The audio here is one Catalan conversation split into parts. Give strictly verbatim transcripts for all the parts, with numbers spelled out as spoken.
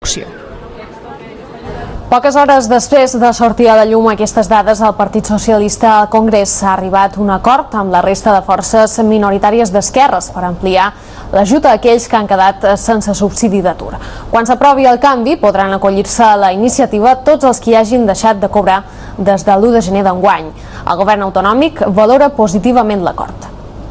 opció. Poques hores després de sortir a la llum aquestes dades, el Partit Socialista al Congrés ha arribat a un acord amb la resta de forces minoritàries d'esquerres per ampliar l'ajut a aquells que han quedat sense subsidi d'atur. Quan s'aprovi el canvi, podran acollir-se a la iniciativa tots els que hagin deixat de cobrar des de l'u de gener d'enguany. El govern autonòmic valora positivament l'acord.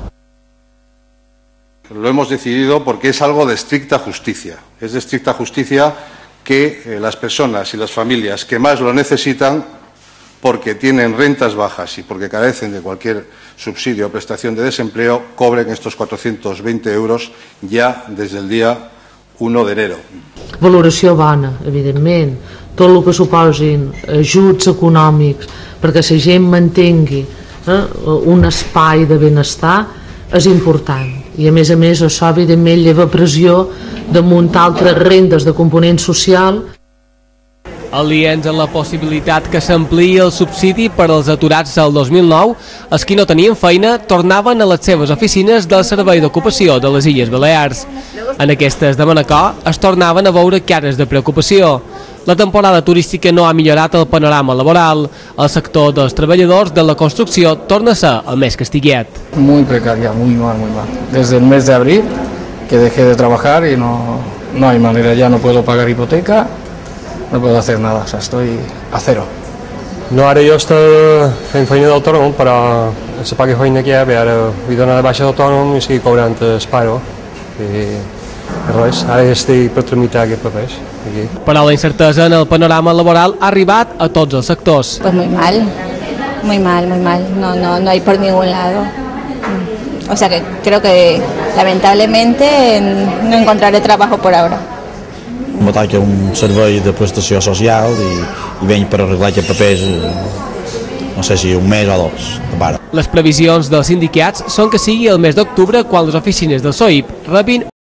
Lo hemos decidido porque es algo de estricta justicia. Es de estricta justicia que eh, las personas y las familias que más lo necesitan, porque tienen rentas bajas y porque carecen de cualquier subsidio o prestación de desempleo, cobren estos cuatrocientos veinte euros ya desde el día u de enero. Valoració bona, evidentment. Tot el que suposin ajuts econòmics perquè la gent mantengui eh, un espai de benestar és important. I a més a més això evidentment lleva pressió damunt altres rendes de component social. Aliens en la possibilitat que s'ampliï el subsidi per als aturats del dos mil nou, els que no tenien feina tornaven a les seves oficines del Servei d'Ocupació de les Illes Balears. En aquestes de Manacor es tornaven a veure cares de preocupació. La temporada turística no ha millorat el panorama laboral. El sector dels treballadors de la construcció torna a ser el més castiguet. Muy precaria, muy mal, muy mal. Desde el mes de abril que dejé de trabajar y no, no hay manera, ya no puedo pagar hipoteca, no puedo hacer nada, o sea, estoy a cero. No, ara jo estic fent feina d'autònom, però la poca feina que hi ha, ara vull donar de baixa d'autònom i seguir cobrant el paro. I res, ara estic per tramitar aquests papers. Aquí. Però la incertesa en el panorama laboral ha arribat a tots els sectors. Pues muy mal, muy mal, muy mal, no, no, no hay por ningún lado. O sea que creo que lamentablemente no encontraré trabajo por ahora. M'ataca un servei de prestació social i, i venc per arreglar aquests papers, no sé si un mes o dos de pare. Les previsions dels sindicats són que sigui el mes d'octubre quan les oficines del S O I P rebin